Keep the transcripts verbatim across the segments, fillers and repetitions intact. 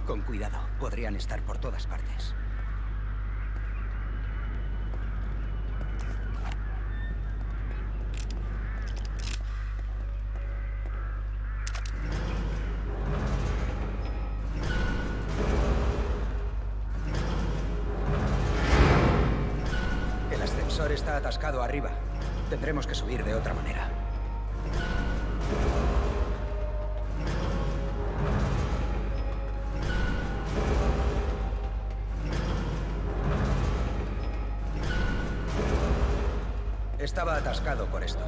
Con cuidado, podrían estar por todas partes. El ascensor está atascado arriba. Tendremos que subir de otra manera. Estaba atascado por esto.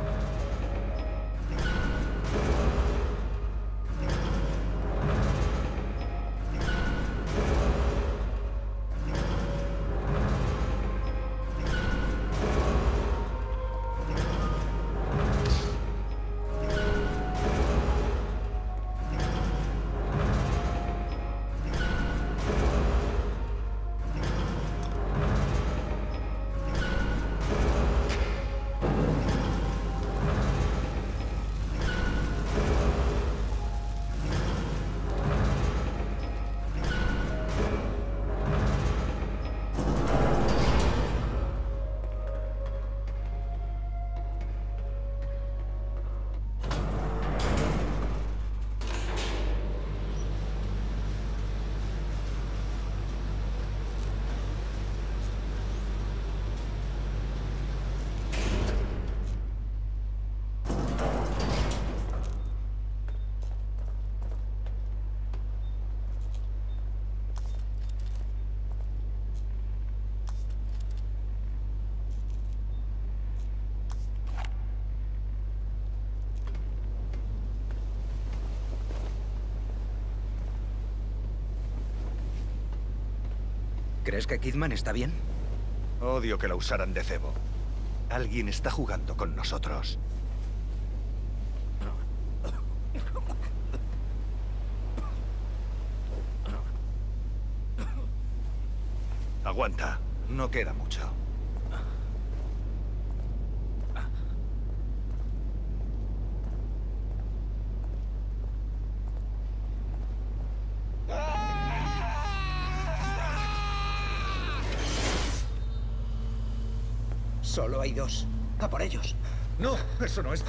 ¿Crees que Kidman está bien? Odio que la usaran de cebo. Alguien está jugando con nosotros. Aguanta, no queda mucho. Solo hay dos. A por ellos. No, eso no es...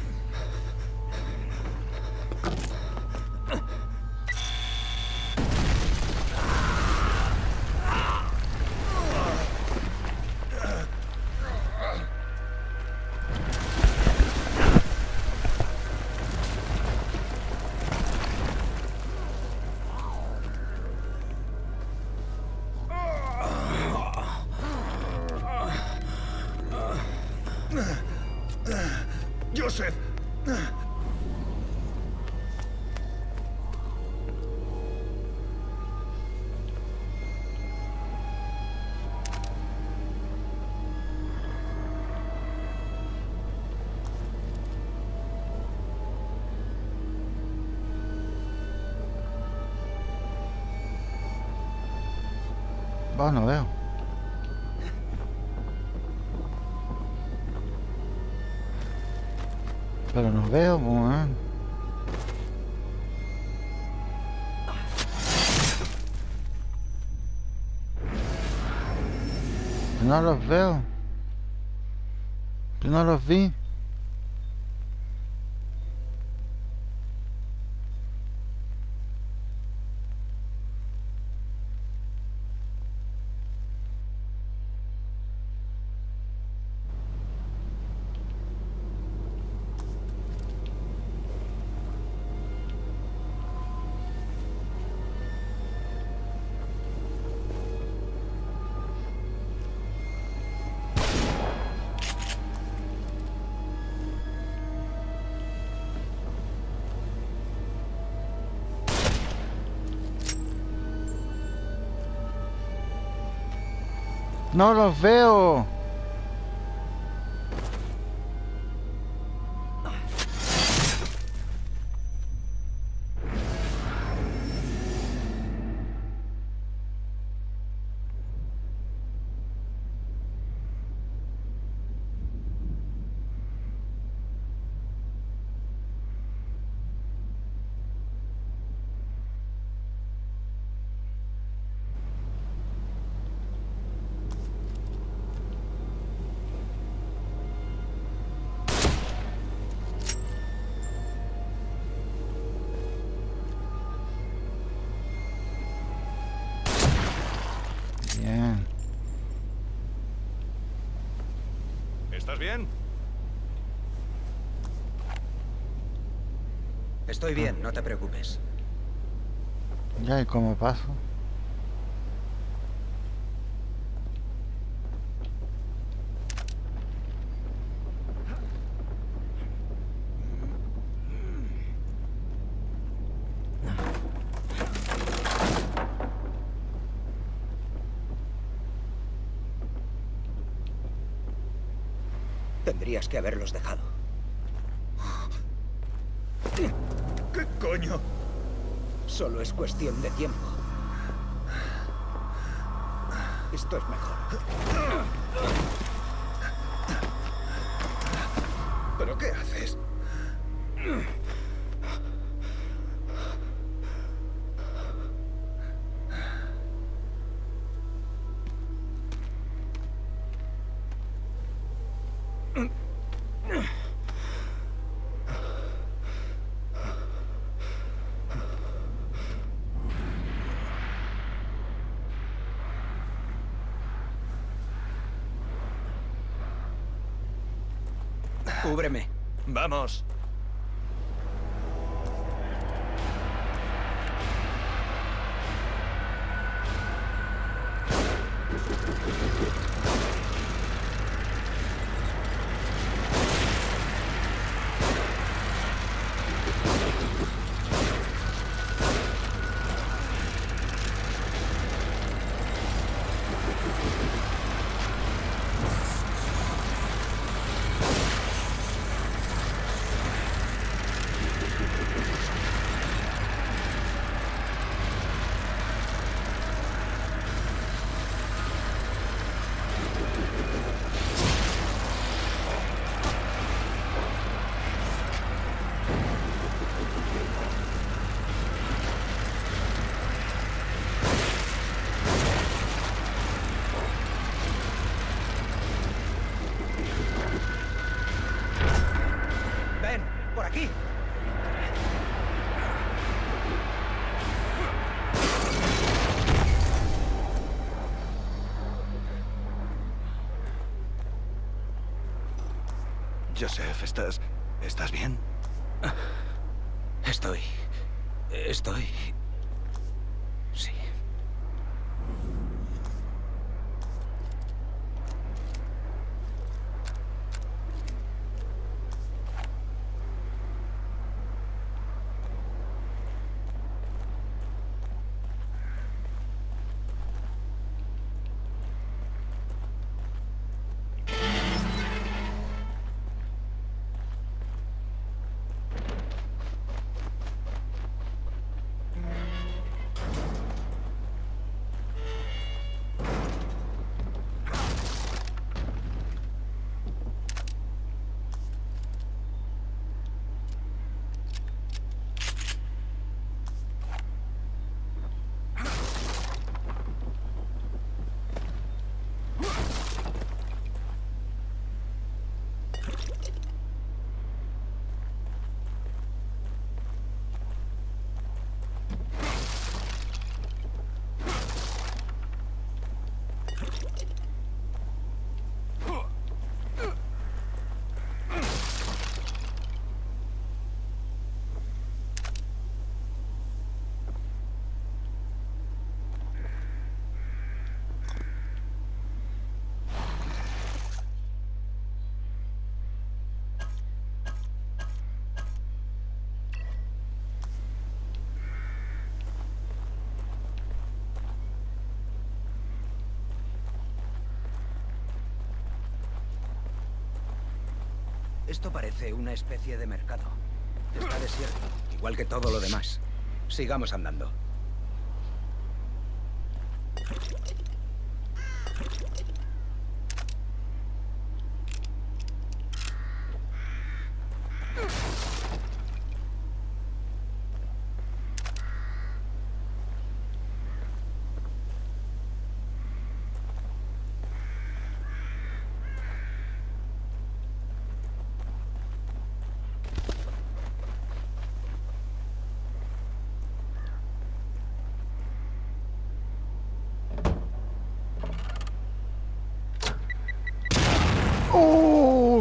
Joseph. Va, no veo. Pero no veo, man. No los veo. Yo no los vi. No los veo. ¿Estás bien? Estoy bien, no te preocupes. Ya, ¿y cómo paso? Tendrías que haberlos dejado. ¿Qué coño? Solo es cuestión de tiempo. Esto es mejor. ¿Pero qué haces? Cúbreme. Vamos. Ven, por aquí. Joseph, ¿estás... ¿estás bien? Estoy... Estoy... Sí. Esto parece una especie de mercado. Está desierto, igual que todo lo demás. Sigamos andando.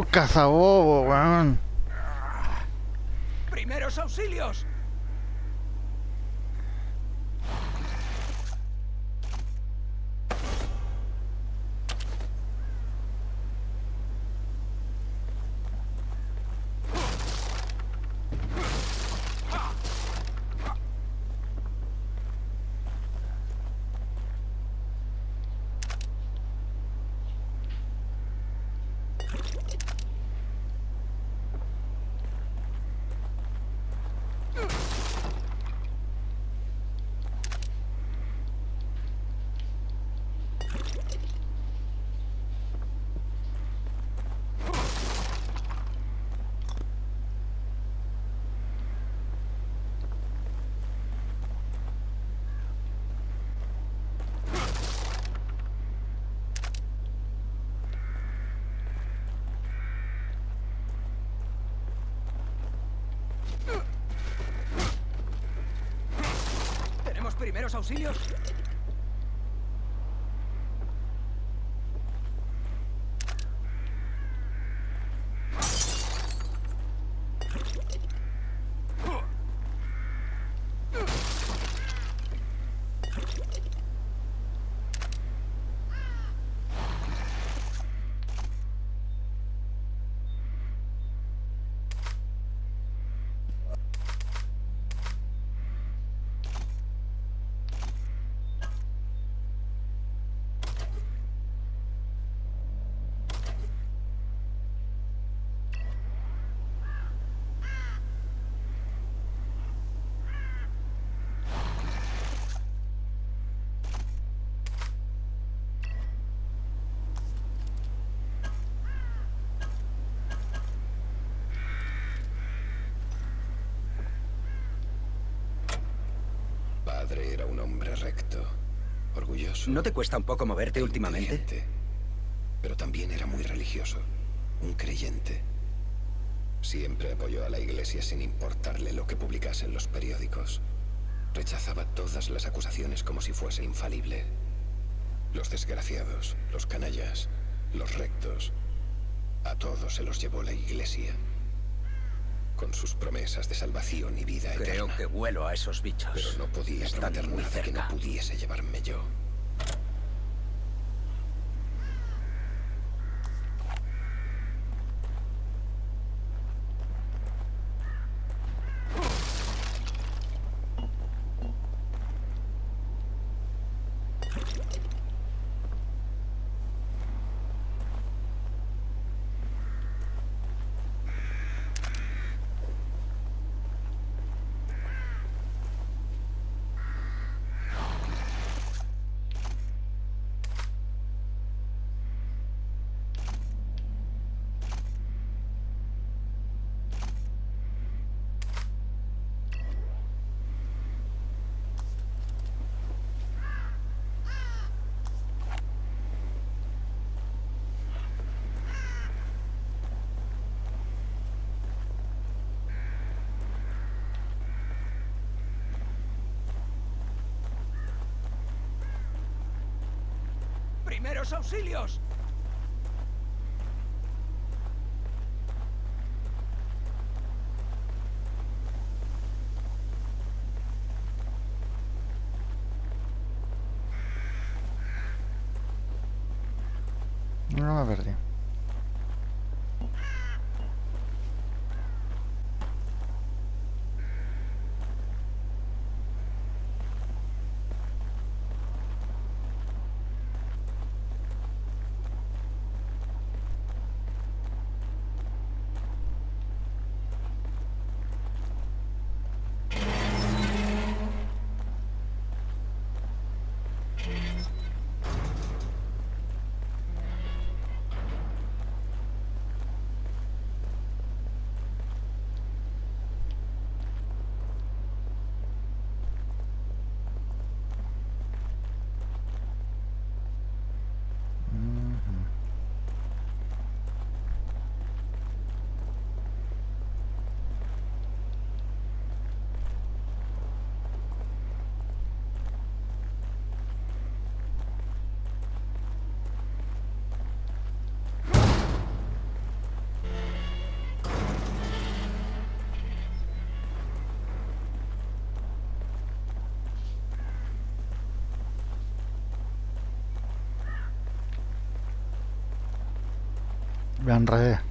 cazabobo, weón. ¡Primeros auxilios! ¿Primeros auxilios? Padre era un hombre recto, orgulloso. ¿No te cuesta un poco moverte últimamente? Pero también era muy religioso, un creyente. Siempre apoyó a la iglesia sin importarle lo que publicasen los periódicos. Rechazaba todas las acusaciones como si fuese infalible. Los desgraciados, los canallas, los rectos, a todos se los llevó la iglesia. Con sus promesas de salvación y vida eterna. Creo que huelo a esos bichos. Pero no podía Están prometer muy nada que cerca. no pudiese llevarme yo. ¡Primeros auxilios! No me perdí. Me enredé.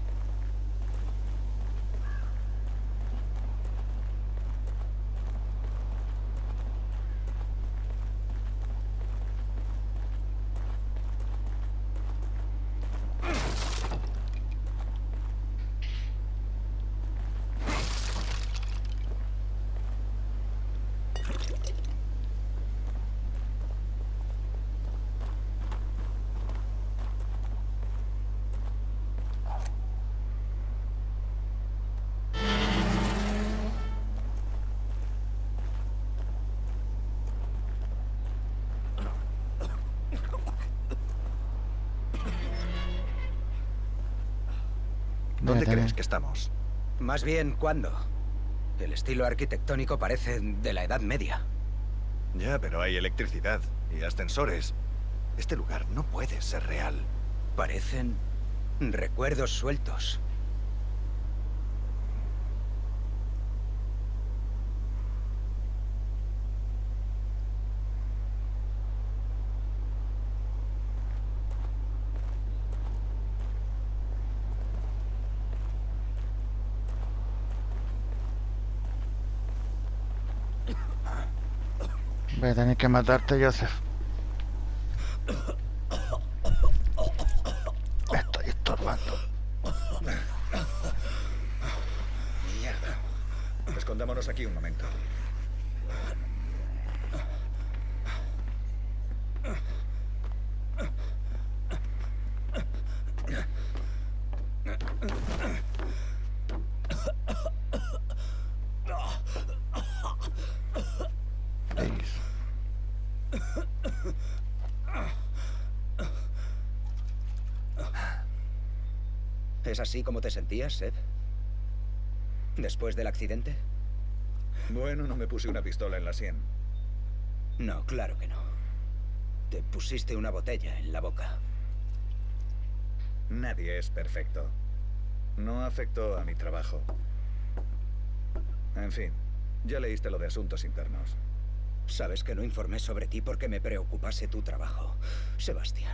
¿Dónde Debe crees tener. que estamos? Más bien, ¿cuándo? El estilo arquitectónico parece de la Edad Media. Ya, pero hay electricidad y ascensores. Este lugar no puede ser real. Parecen recuerdos sueltos. Voy a tener que matarte, Joseph. Estoy estorbando. Mierda. Escondámonos aquí un momento. Please. ¿Es así como te sentías, Seb? ¿Después del accidente? Bueno, no me puse una pistola en la sien. No, claro que no. Te pusiste una botella en la boca. Nadie es perfecto. No afectó a mi trabajo. En fin, ya leíste lo de asuntos internos. Sabes que no informé sobre ti porque me preocupase tu trabajo, Sebastián.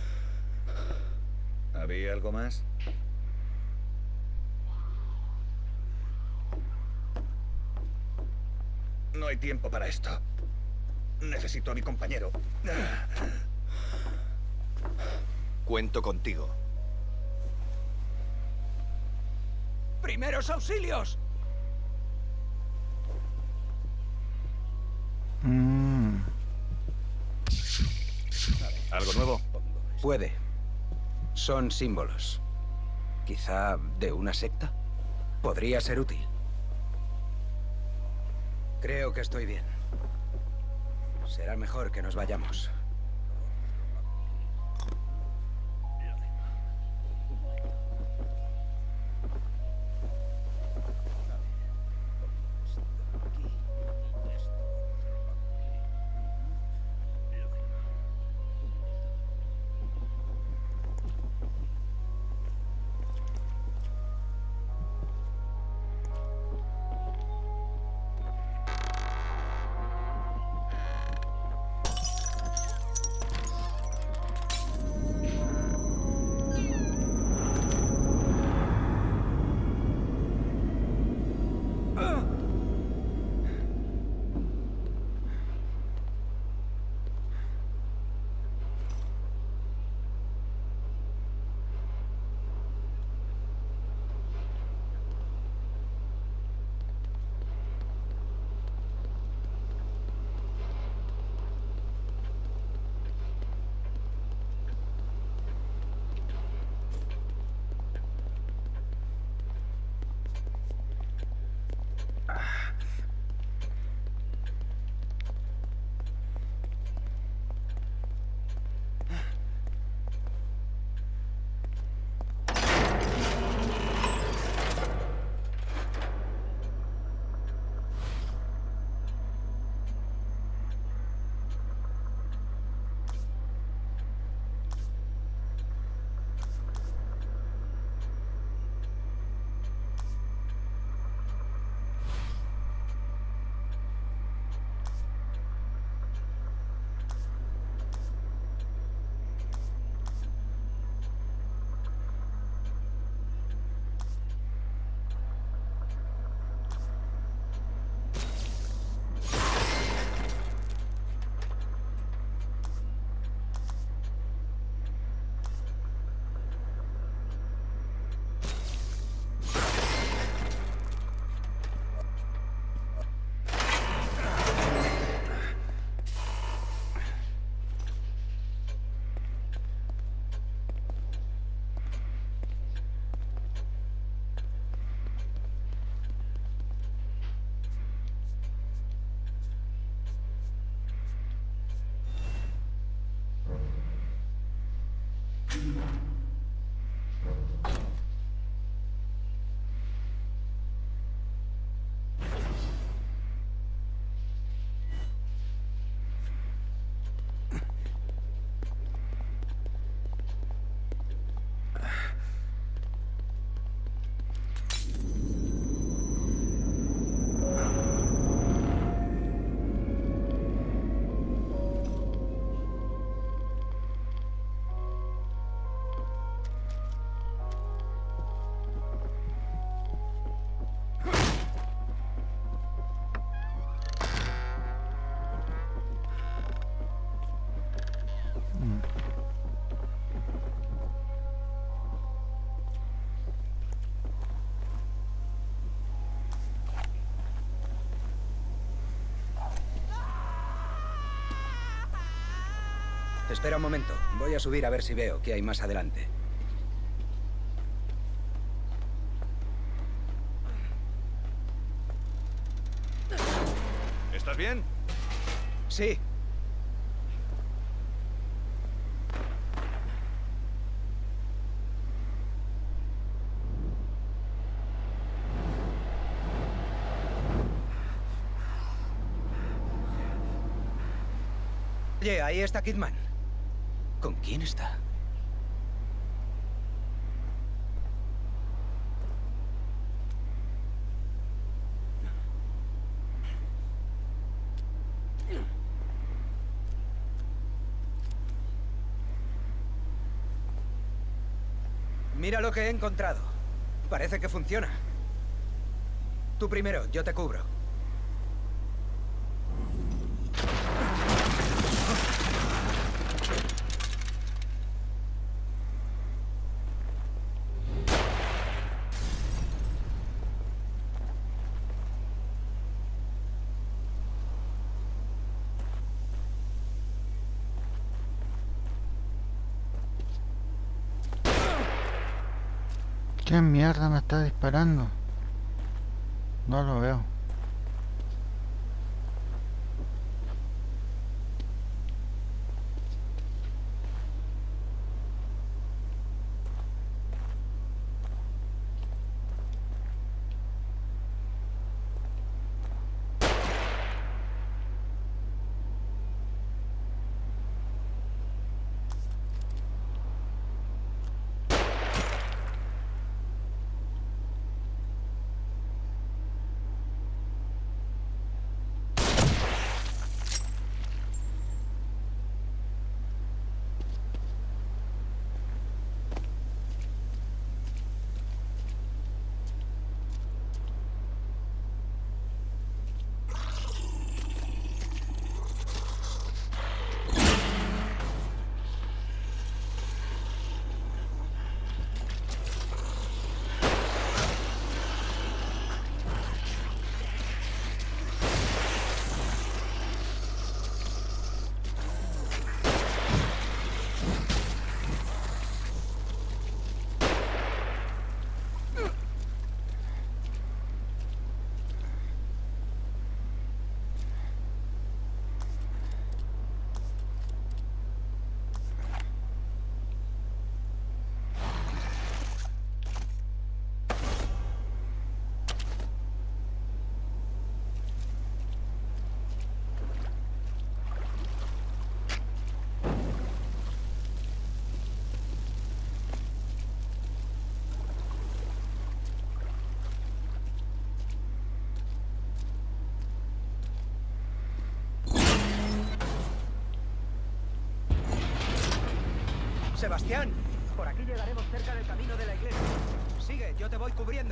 ¿Había algo más? No hay tiempo para esto. Necesito a mi compañero. Cuento contigo. ¡Primeros auxilios! Mm. ¿Algo nuevo? Puede. Son símbolos. Quizá de una secta. Podría ser útil. Creo que estoy bien. Será mejor que nos vayamos. Espera un momento. Voy a subir a ver si veo qué hay más adelante. ¿Estás bien? Sí. Oye, ahí está Kidman. ¿Con quién está? Mira lo que he encontrado. Parece que funciona. Tú primero, yo te cubro. ¿Qué mierda me está disparando? No lo veo. Sebastián, por aquí llegaremos cerca del camino de la iglesia. Sigue, yo te voy cubriendo.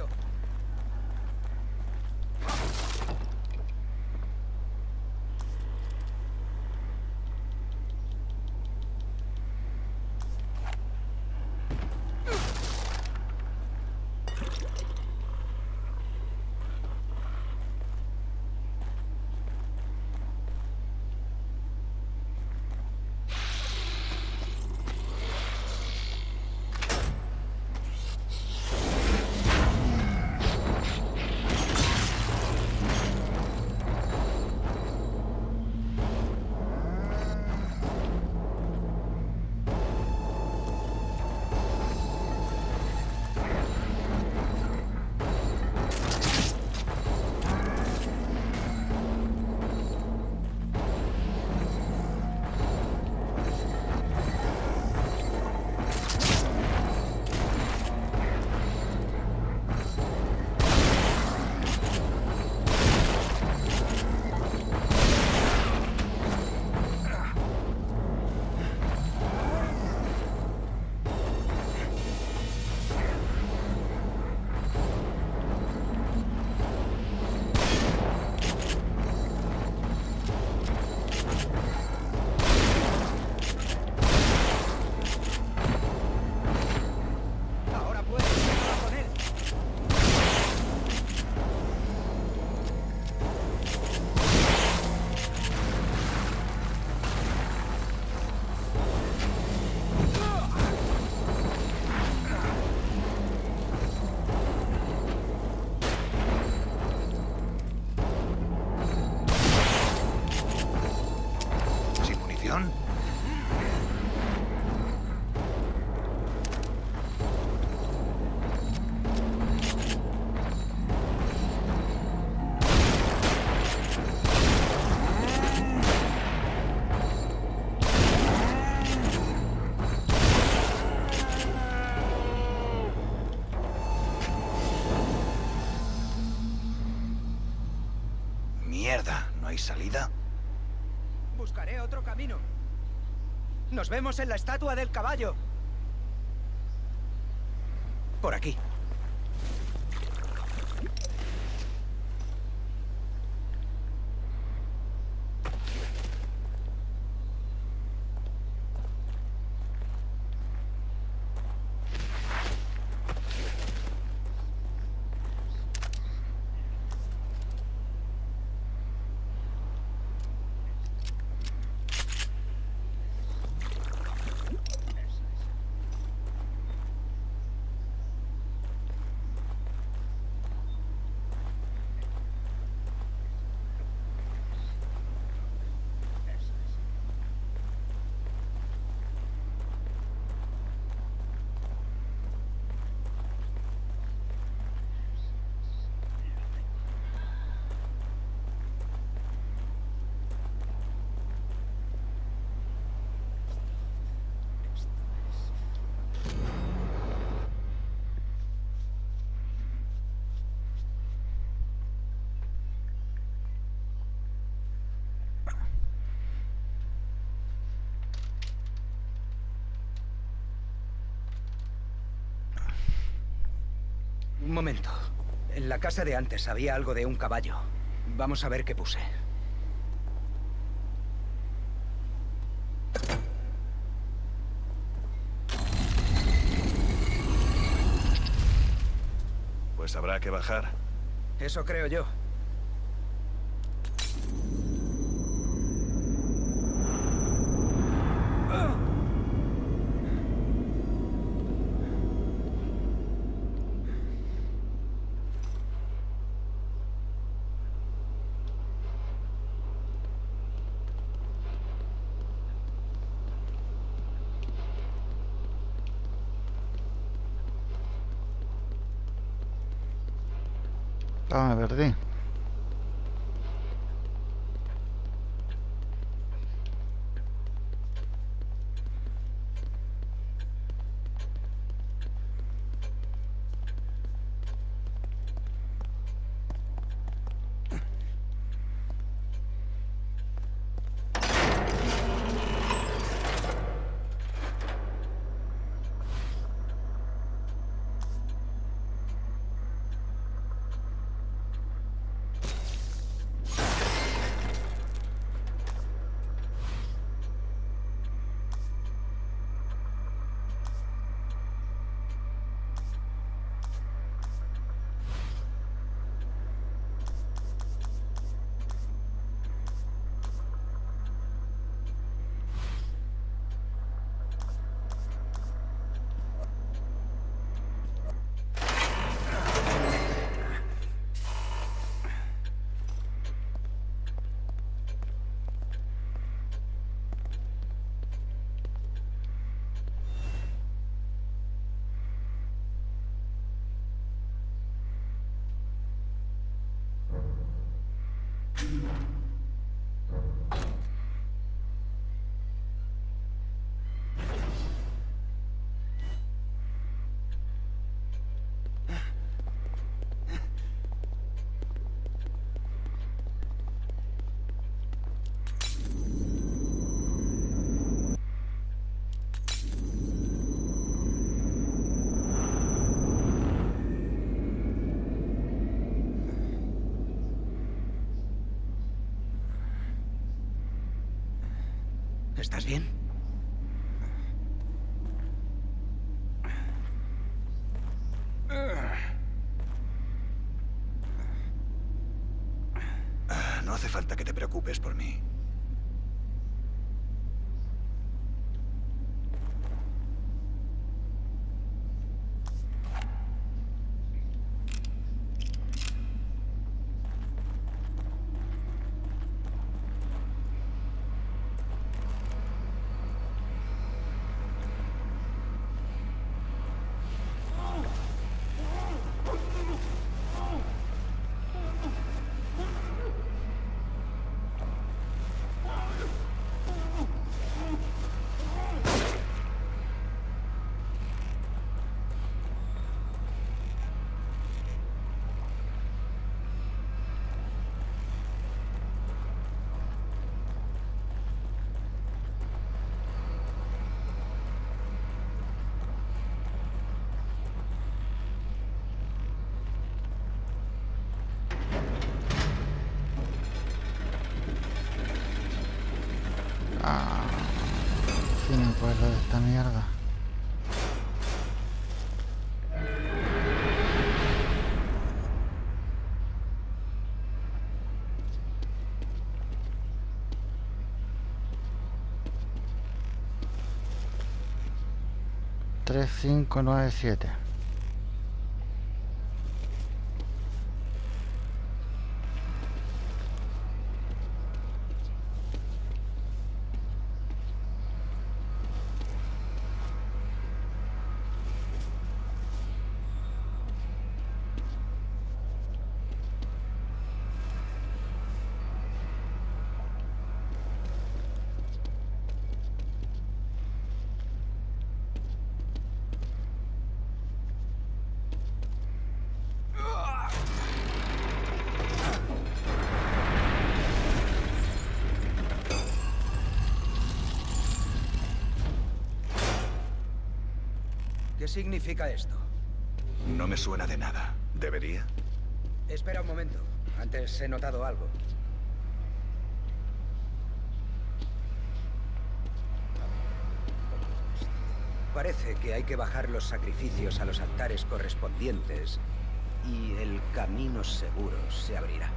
explosión? Mierda, ¿no hay salida? Buscaré otro camino. Nos vemos en la estatua del caballo. Por aquí. Un momento. En la casa de antes había algo de un caballo. Vamos a ver qué puse. Pues habrá que bajar. Eso creo yo. Ah, me perdí. ¿Estás bien? Ah, no hace falta que te preocupes por mí. Ah, sí me acuerdo de esta mierda. tres cinco nueve siete. ¿Qué significa esto? No me suena de nada. ¿Debería? Espera un momento. Antes he notado algo. Parece que hay que bajar los sacrificios a los altares correspondientes y el camino seguro se abrirá.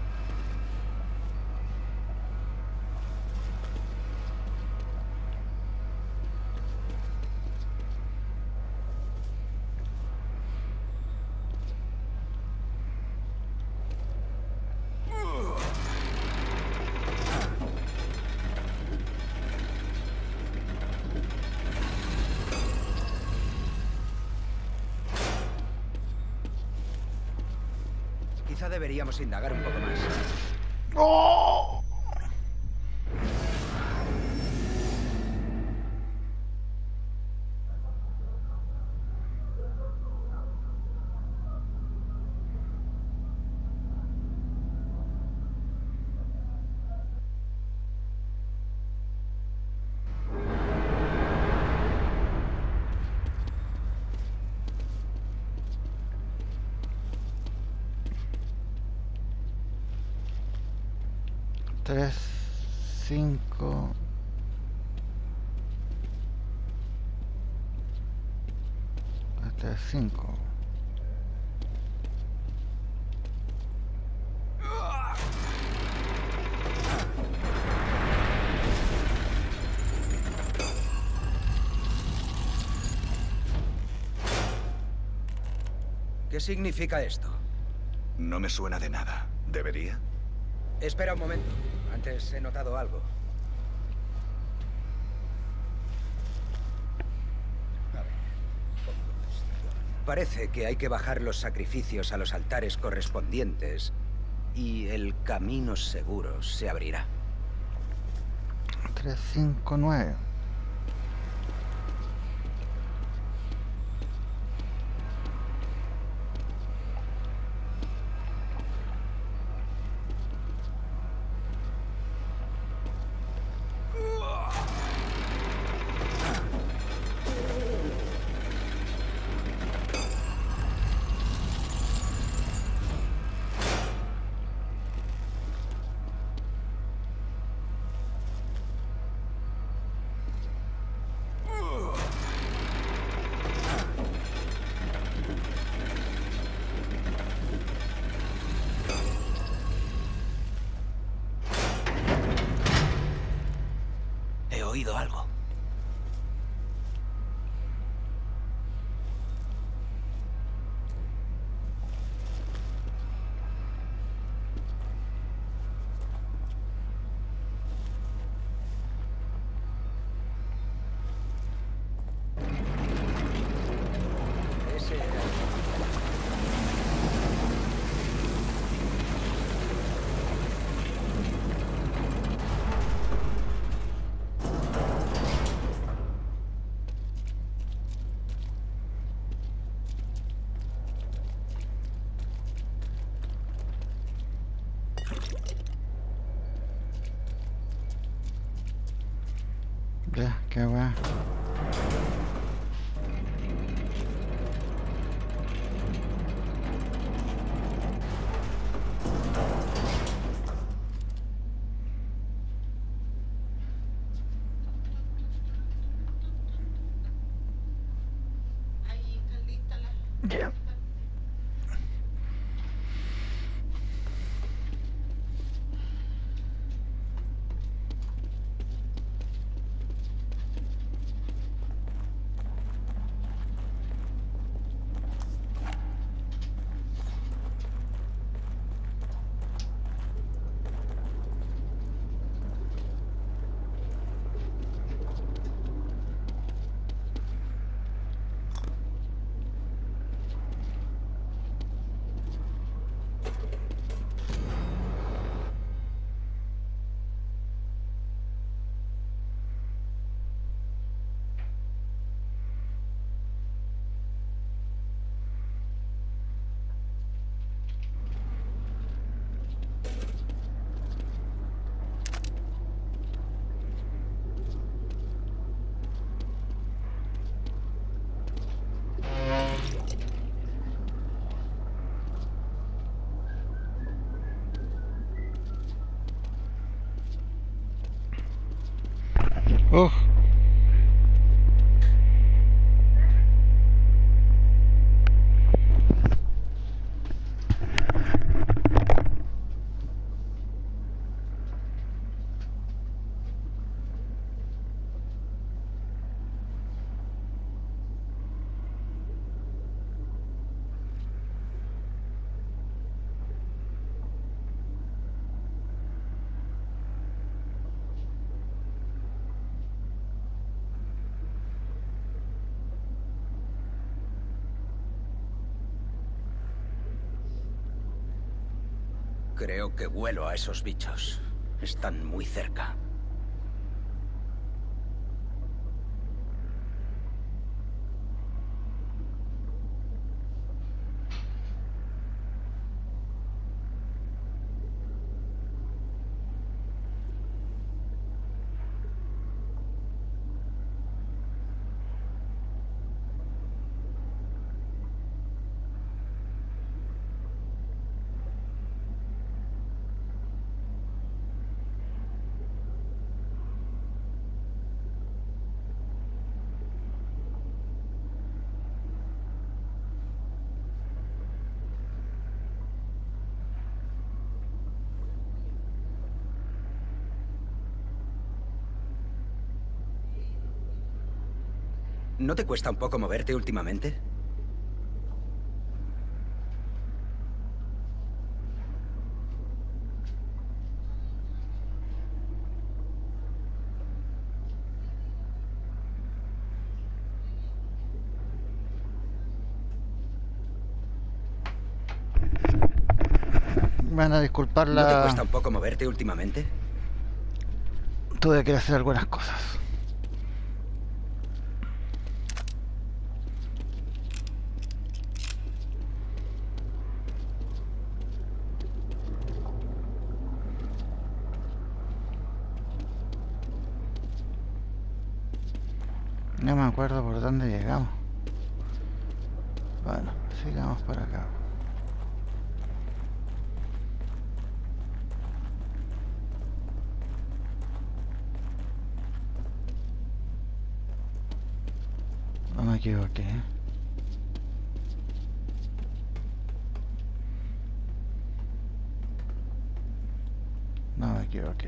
Quizá deberíamos indagar un poco más. ¡Oh! tres, cinco. Este es cinco. ¿Qué significa esto? No me suena de nada. ¿Debería? Espera un momento. Antes he notado algo. Parece que hay que bajar los sacrificios a los altares correspondientes y el camino seguro se abrirá. tres, cinco, nueve. He oído algo. Ese era... Ya, qué weá. Ya. Uf. Creo que huelo a esos bichos. Están muy cerca. ¿No te cuesta un poco moverte últimamente? Van a disculpar ¿No te la... cuesta un poco moverte últimamente? Tuve que hacer algunas cosas. No me acuerdo por dónde llegamos. Bueno, sigamos por acá. No me equivoqué. No me equivoqué.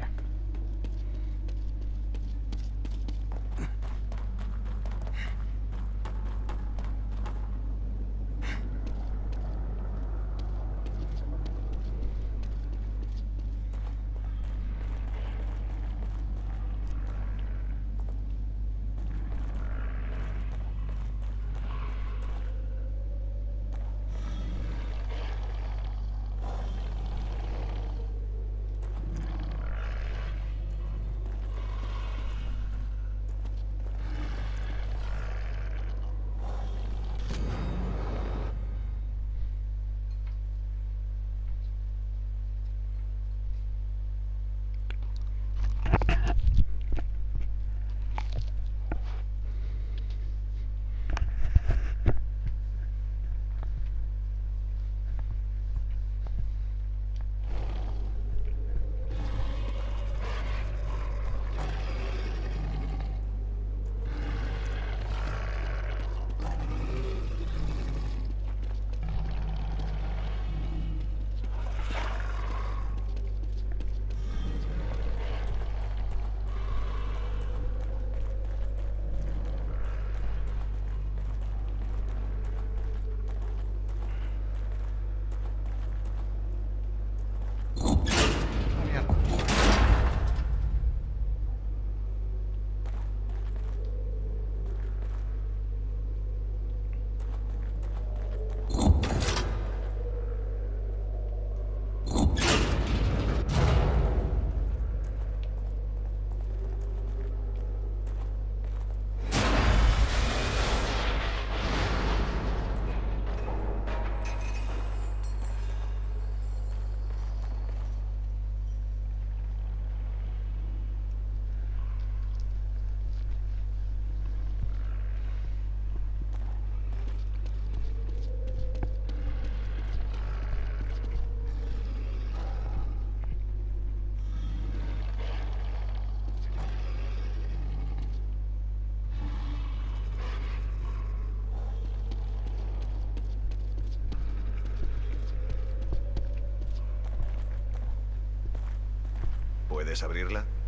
¿Puedes abrirla?